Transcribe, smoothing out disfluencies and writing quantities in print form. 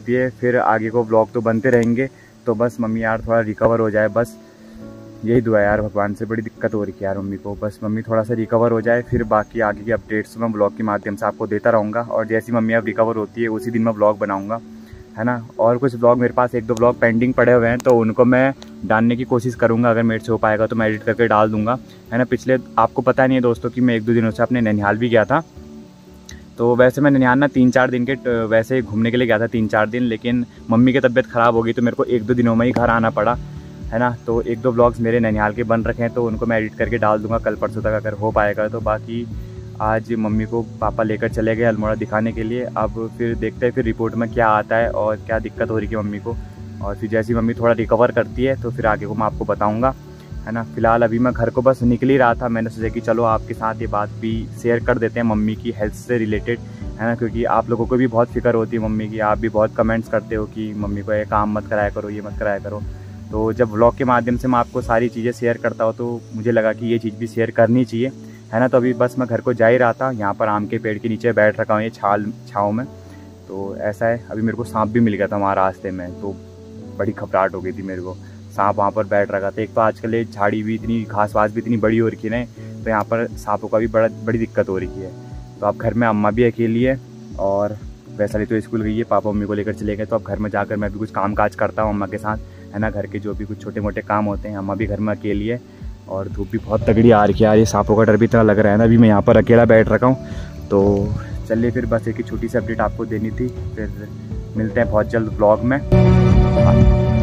ये फिर आगे को ब्लॉग तो बनते रहेंगे। तो बस मम्मी यार थोड़ा रिकवर हो जाए, बस यही दुआ है यार भगवान से। बड़ी दिक्कत हो रही है यार मम्मी को, बस मम्मी थोड़ा सा रिकवर हो जाए, फिर बाकी आगे की अपडेट्स मैं ब्लॉग के माध्यम से आपको देता रहूँगा। और जैसी मम्मी अब रिकवर होती है उसी दिन मैं ब्लॉग बनाऊँगा, है ना। और कुछ ब्लॉग मेरे पास 1-2 ब्लॉग पेंडिंग पड़े हुए हैं, तो उनको मैं डालने की कोशिश करूँगा। अगर मेरे से हो पाएगा तो मैं एडिट करके डाल दूँगा, है ना। पिछले आपको पता नहीं है दोस्तों कि मैं 1-2 दिनों से अपने ननिहाल भी गया था। तो वैसे मैं ननिहाल ना 3-4 दिन के वैसे घूमने के लिए गया था, 3-4 दिन। लेकिन मम्मी की तबीयत ख़राब हो गई तो मेरे को 1-2 दिनों में ही घर आना पड़ा, है ना। तो 1-2 ब्लॉग्स मेरे ननिहाल के बन रखे हैं, तो उनको मैं एडिट करके डाल दूँगा कल परसों तक अगर हो पाएगा तो। बाकी आज मम्मी को पापा लेकर चले गए अल्मोड़ा दिखाने के लिए। अब फिर देखते हैं फिर रिपोर्ट में क्या आता है और क्या दिक्कत हो रही है मम्मी को। और फिर जैसी मम्मी थोड़ा रिकवर करती है तो फिर आगे को मैं आपको बताऊँगा, है ना। फिलहाल अभी मैं घर को बस निकल ही रहा था, मैंने सोचा कि चलो आपके साथ ये बात भी शेयर कर देते हैं मम्मी की हेल्थ से रिलेटेड, है ना। क्योंकि आप लोगों को भी बहुत फिक्र होती है मम्मी की, आप भी बहुत कमेंट्स करते हो कि मम्मी को ये काम मत कराया करो, ये मत कराया करो। तो जब व्लॉग के माध्यम से मैं आपको सारी चीज़ें शेयर करता हूँ तो मुझे लगा कि ये चीज़ भी शेयर करनी चाहिए, है ना। तो अभी बस मैं घर को जा ही रहा था, यहाँ पर आम के पेड़ के नीचे बैठ रखा हूँ ये छाँव में। तो ऐसा है, अभी मेरे को सांप भी मिल गया था वहाँ रास्ते में, तो बड़ी घबराहट हो गई थी मेरे को। सांप वहाँ पर बैठ रखा था। एक तो आजकल ये झाड़ी भी इतनी, घास वास भी इतनी बड़ी हो रखी है, तो यहाँ पर सांपों का भी बड़ी दिक्कत हो रही है। तो अब घर में अम्मा भी अकेली है और वैशाली तो स्कूल गई है, पापा मम्मी को लेकर चले गए। तो अब घर में जाकर मैं भी कुछ काम काज करता हूँ अम्मा के साथ, है ना। घर के जो भी कुछ छोटे मोटे काम होते हैं, अम्मा भी घर में अकेली है और धूप भी बहुत तगड़ी आ रही है यार। ये सांपों का डर भी इतना लग रहा है ना। अभी मैं यहाँ पर अकेला बैठ रखा हूँ। तो चलिए फिर बस एक छोटी सी अपडेट आपको देनी थी, फिर मिलते हैं बहुत जल्द ब्लॉग में।